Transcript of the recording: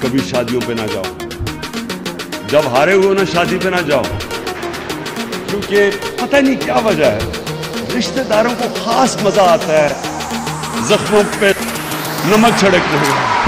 कभी शादियों पे ना जाओ, जब हारे हुए ना शादी पे ना जाओ, क्योंकि पता नहीं क्या वजह है, रिश्तेदारों को खास मजा आता है जख्मों पे नमक छिड़कने में।